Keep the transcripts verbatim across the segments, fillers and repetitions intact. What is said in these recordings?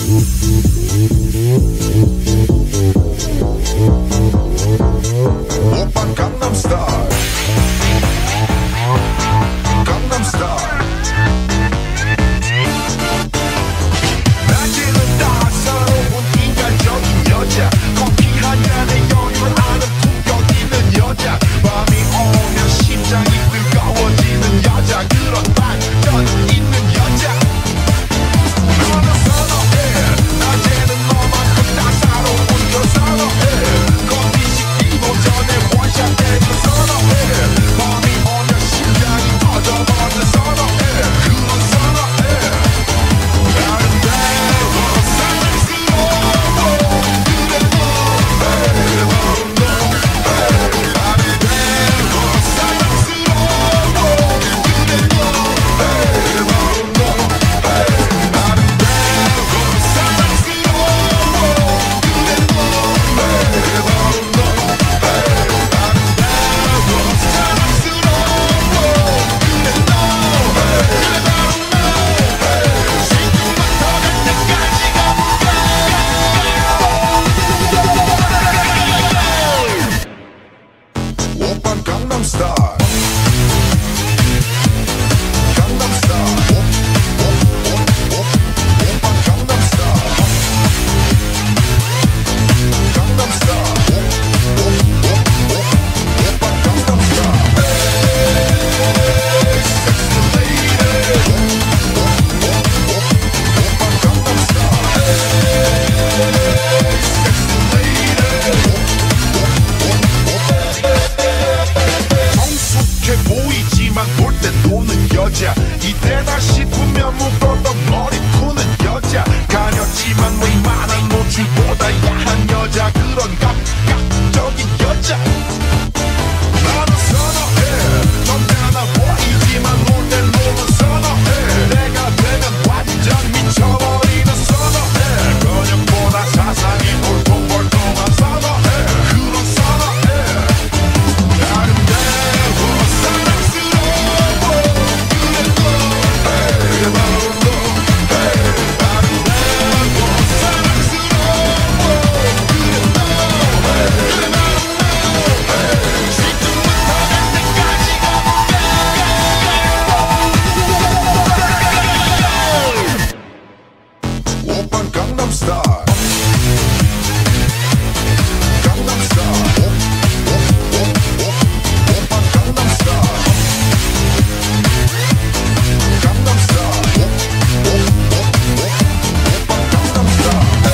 오빤 강남스타일 강남스타일 낮에는 따사로운 인간적인 여자 커피 한 잔에 여유를 아는 품격 있는 여자 밤이 오면 심장이 뜨거워지는 여자 그런 반전 있는 여자 너는 선호해 낮에는 너만큼 따사로운 걸 선호해 커피 식기도 전에 원샷 때도 선호해 밤이 오면 심장이 터져버리는 선호해 그런 선호해 아름다워 사랑스러워 그래 너 아름다워 사랑스러워 그래 오빤 강남스타일 강남스타일 오빤 강남스타일 강남스타일 오빤 강남스타일 섹시 레이디 오빤 강남스타일 성숙해 보이지만 볼 때 노는 여자 이때다 싶으면 묶었던 머리 푸는 여자 가렸지만 웬만한 노출보다 야한 여자 그런 감각적인 여자 나는 선호해 점잖아 보이지만 놀 땐 노는 선호해 내가 되면 완전 미쳐버리는 선호해 근육보다 사상이 울퉁불퉁한 선호해 그런 선호해 아름다워 사랑스러워 그래 너 아름다워 사랑스러워 그래 너 지금부터 갈 때까지 가볼까 오빤 강남스타일 강남스타일 오빤 강남스타일 강남스타일 오빤 강남스타일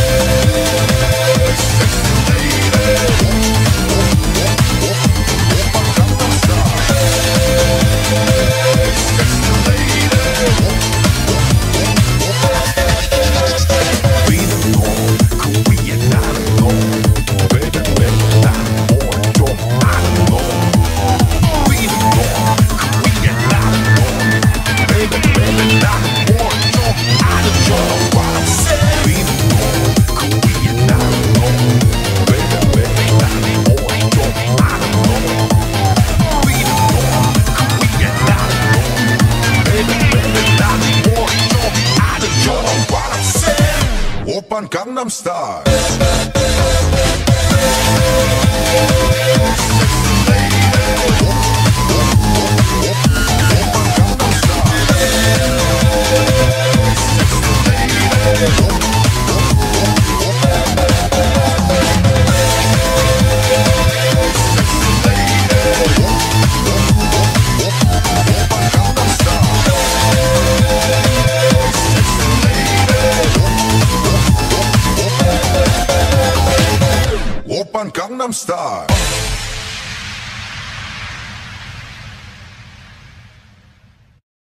섹시 레이디 오빤 강남스타일 섹시 레이디 위는 놈그 위에 나는 놈 Baby baby 나는 뭘좀 아는 놈 위는 놈그 위에 나는 놈 Baby baby 나는 뭘좀 아는 놈 What I'm saying 위는 놈그 위에 나는 놈 Baby baby 나는 뭘좀 아는 놈 위는 놈그 위에 나는 놈 Baby baby 나는 뭘좀 아는 놈 What I'm saying 오빤 강남스타일 오빤 강남스타일